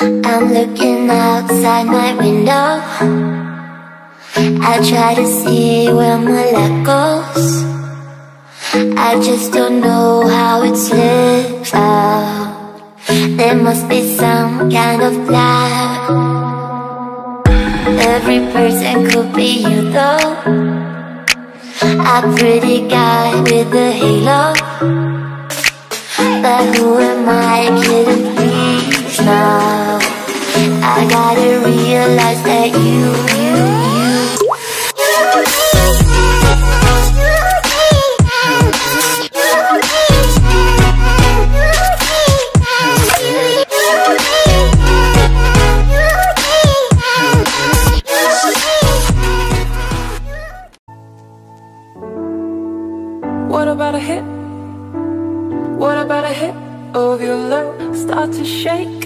I'm looking outside my window. I try to see where my luck goes. I just don't know how it slips out. There must be some kind of plan. Every person could be you though. A pretty guy with a halo. But who am I kidding, please now? I gotta realize that you What about a hit? What about a hit of your love? Start to shake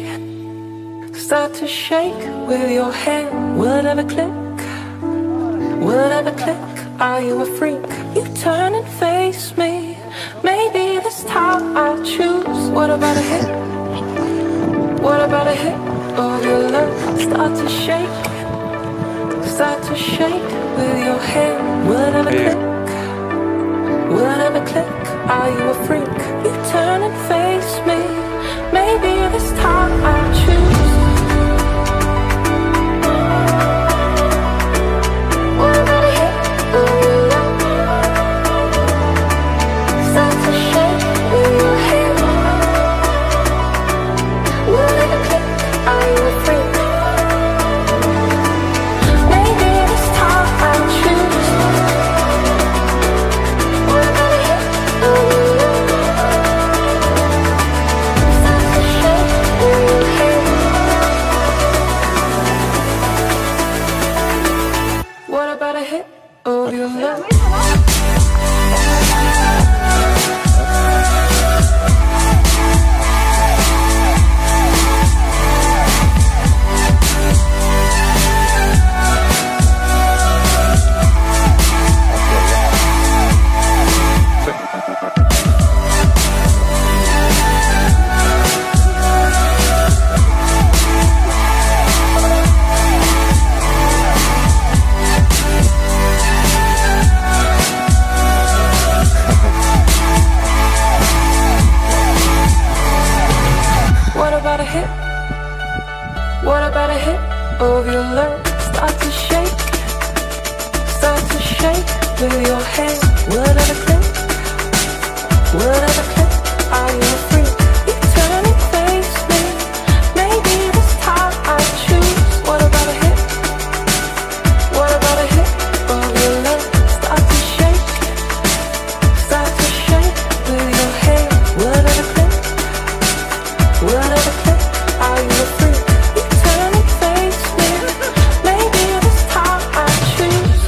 with your hand. Will it ever click? Will it ever click? Are you a freak? You turn and face me. Maybe this time I'll choose. What about a hit? What about a hit of your love? Start to shake with your hand. Will it ever click? Will it ever click? Are you a freak? You turn and face me. Maybe this time I'll choose. What about a hit of your love? Start to shake with your hand. Will it ever click? Are you a freak? Maybe this time I'll choose. What about a hit of your love? Start to shake with your hand. What about a hit of your love? What about a hit? What about a hit of your love? Start to shake with your hand. Will it ever click? Will it ever click? Are you a freak? You turn and face me. Maybe this time I'll choose. What about a hit? What about a hit of your love? Start to shake with your hand. Will it ever click? Will it ever click? Are you a freak? You turn and face me. Maybe this time I'll choose.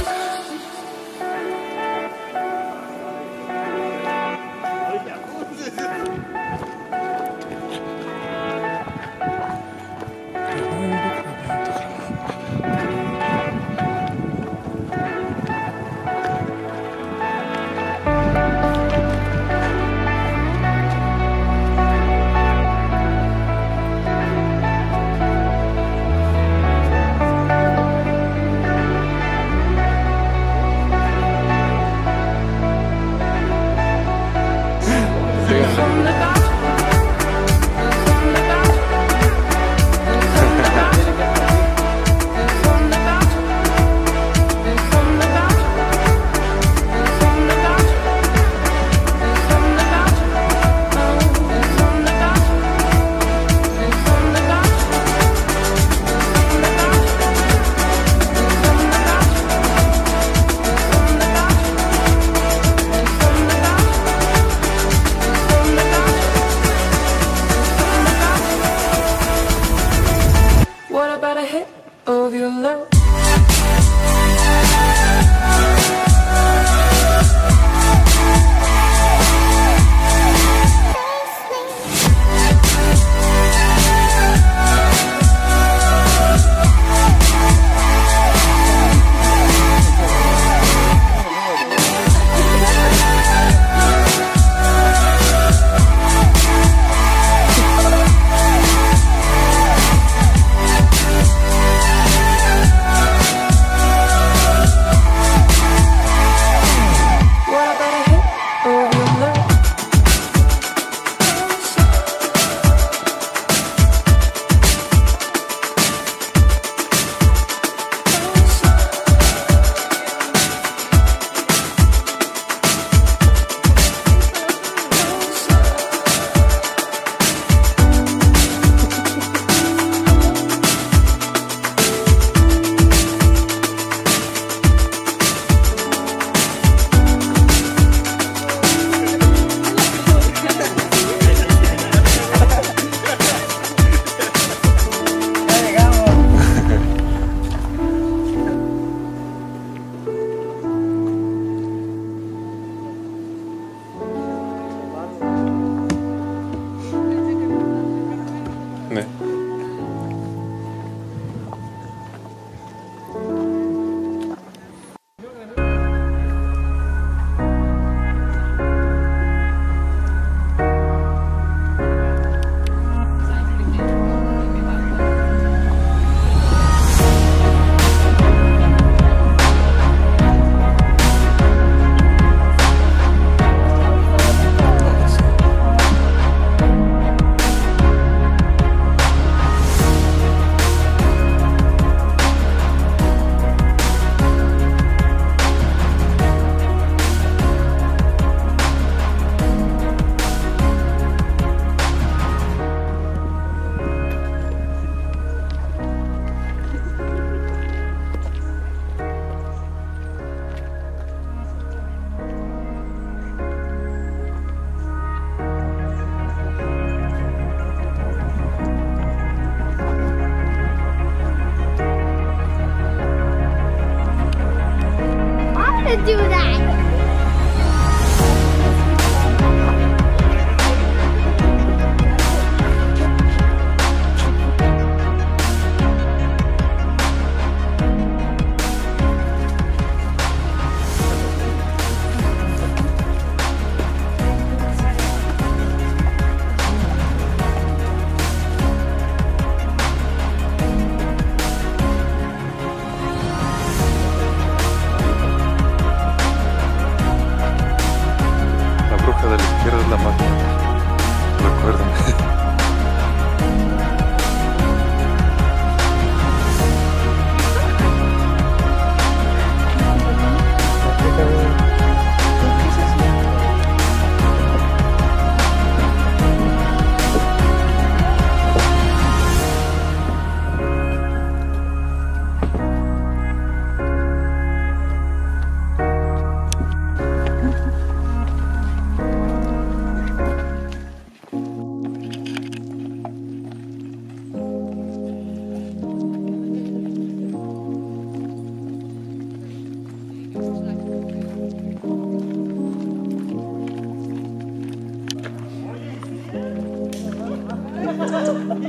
What about a hit of your love?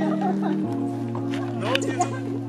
No, dude.